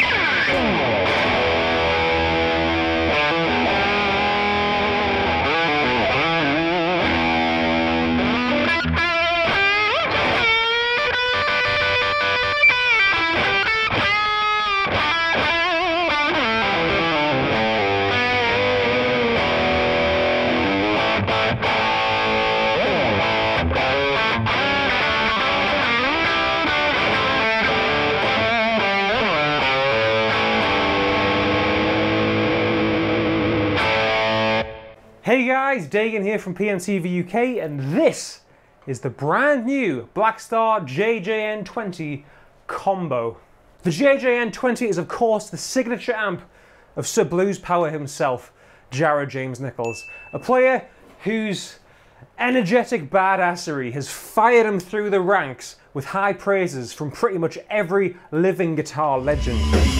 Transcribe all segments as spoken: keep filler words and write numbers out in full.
Hey guys, Dagan here from P M C V U K, and this is the brand new Blackstar J J N twenty combo. The J J N twenty is of course the signature amp of Sir Blues Power himself, Jared James Nichols, a player whose energetic badassery has fired him through the ranks with high praises from pretty much every living guitar legend.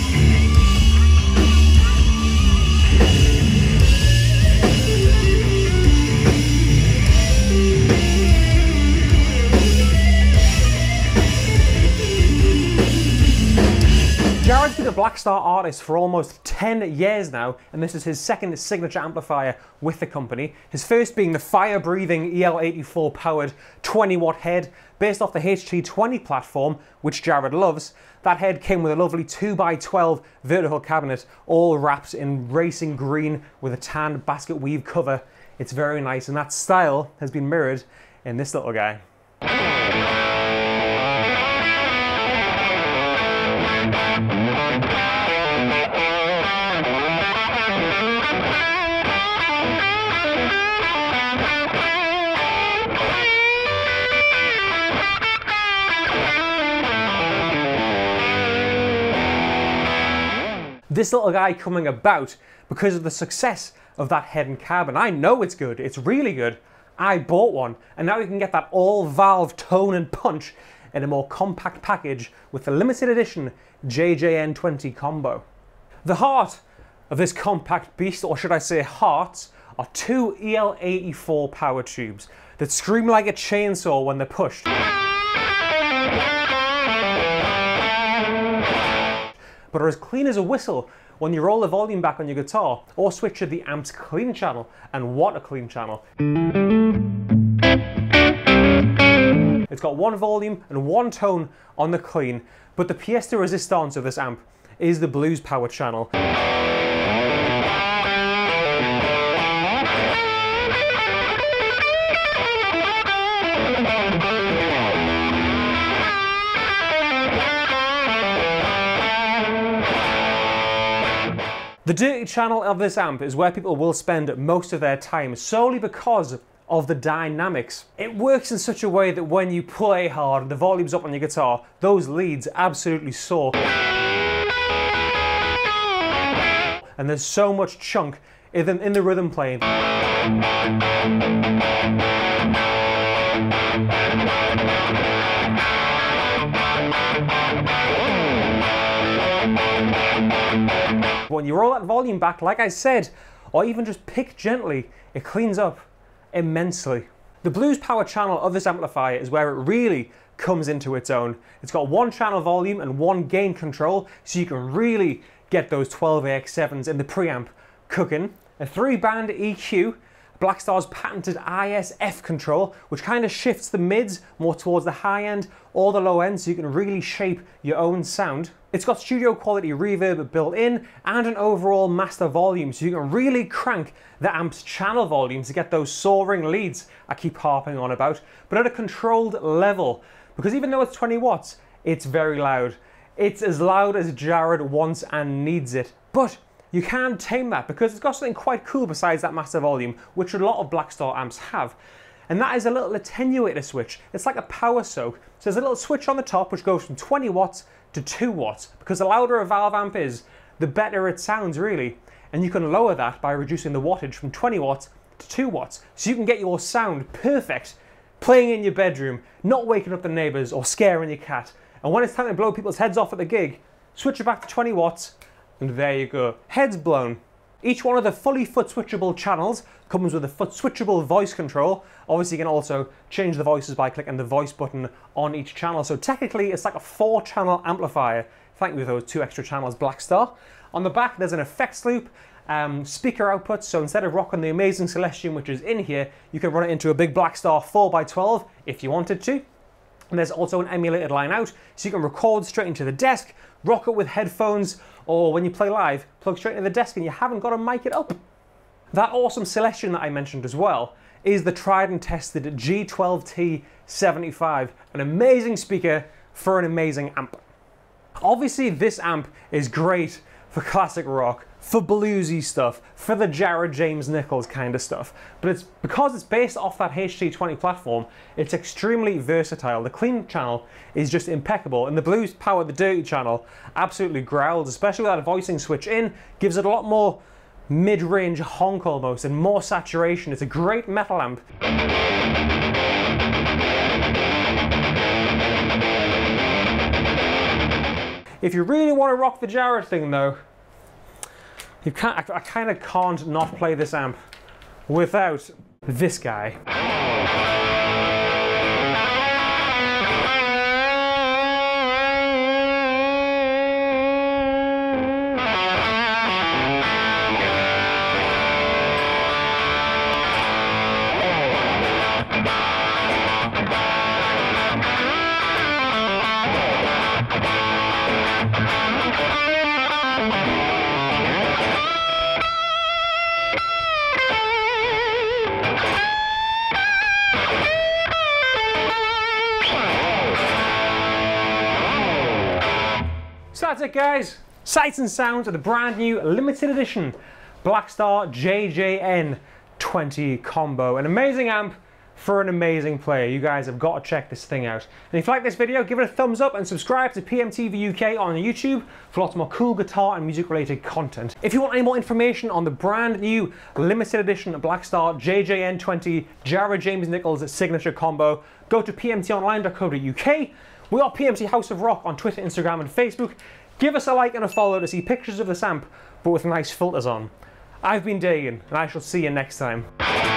Jared's been a Blackstar artist for almost ten years now, and this is his second signature amplifier with the company. His first being the fire-breathing E L eighty-four powered twenty watt head based off the H T twenty platform, which Jared loves. That head came with a lovely two by twelve vertical cabinet, all wrapped in racing green with a tan basket weave cover. It's very nice, and that style has been mirrored in this little guy. This little guy coming about because of the success of that head and cab, and I know it's good, it's really good. I bought one, and now you can get that all-valve tone and punch in a more compact package with the limited edition J J N twenty combo. The heart of this compact beast, or should I say hearts, are two E L eighty-four power tubes that scream like a chainsaw when they're pushed, but are as clean as a whistle when you roll the volume back on your guitar or switch to the amp's clean channel. And what a clean channel. It's got one volume and one tone on the clean, but the pièce de résistance of this amp is the Blues Power channel. The dirty channel of this amp is where people will spend most of their time, solely because of the dynamics. It works in such a way that when you play hard and the volume's up on your guitar, those leads absolutely soar. And there's so much chunk in the, in the rhythm playing. When you roll that volume back, like I said, or even just pick gently, it cleans up immensely. The Blues Power channel of this amplifier is where it really comes into its own. It's got one channel volume and one gain control, so you can really get those twelve A X sevens in the preamp cooking. A three band E Q, Blackstar's patented I S F control, which kind of shifts the mids more towards the high end or the low end, so you can really shape your own sound. It's got studio quality reverb built in and an overall master volume, so you can really crank the amp's channel volume to get those soaring leads I keep harping on about, but at a controlled level, because even though it's twenty watts, it's very loud. It's as loud as Jared wants and needs it, but you can tame that because it's got something quite cool besides that master volume, which a lot of Blackstar amps have. And that is a little attenuator switch. It's like a power soak. So there's a little switch on the top which goes from twenty watts to two watts, because the louder a valve amp is, the better it sounds really. And you can lower that by reducing the wattage from twenty watts to two watts. So you can get your sound perfect playing in your bedroom, not waking up the neighbors or scaring your cat. And when it's time to blow people's heads off at the gig, switch it back to twenty watts, and there you go. Heads blown. Each one of the fully foot switchable channels comes with a foot switchable voice control. Obviously you can also change the voices by clicking the voice button on each channel. So technically it's like a four channel amplifier Thank you for those two extra channels, Blackstar. On the back, there's an effects loop, um, speaker output, so instead of rocking the amazing Celestion, which is in here, you can run it into a big Blackstar four by twelve if you wanted to. And there's also an emulated line out, so you can record straight into the desk, rock it with headphones, or when you play live, plug straight into the desk and you haven't got to mic it up. That awesome Celestion that I mentioned as well is the tried and tested G twelve T seventy-five, an amazing speaker for an amazing amp. Obviously this amp is great for classic rock, for bluesy stuff, for the Jared James Nichols kind of stuff, but it's because it's based off that H T twenty platform, it's extremely versatile. The clean channel is just impeccable, and the Blues Power the Dirty channel absolutely growls, especially with that voicing switch in, gives it a lot more mid-range honk almost, and more saturation. It's a great metal amp. If you really want to rock the Jared thing though, you can't, I, I kind of can't not play this amp without this guy. So that's it guys, sights and sounds of the brand new limited edition Blackstar J J N twenty combo. An amazing amp for an amazing player. You guys have got to check this thing out. And if you like this video, give it a thumbs up and subscribe to P M T V U K on YouTube for lots more cool guitar and music related content. If you want any more information on the brand new limited edition Blackstar J J N twenty Jared James Nichols signature combo, go to p m t online dot co dot u k. We are P M T House of Rock on Twitter, Instagram and Facebook. Give us a like and a follow to see pictures of this amp, but with nice filters on. I've been Dagan, and I shall see you next time.